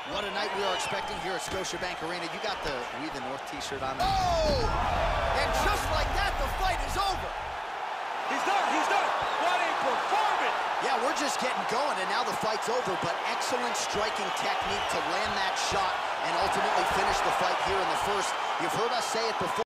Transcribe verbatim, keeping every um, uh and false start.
What a night we are expecting here at Scotiabank Arena. You got the We the North t-shirt on. Oh! And just like that, the fight is over. He's done, he's done. What a performance! Yeah, we're just getting going, and now the fight's over, but excellent striking technique to land that shot and ultimately finish the fight here in the first. You've heard us say it before.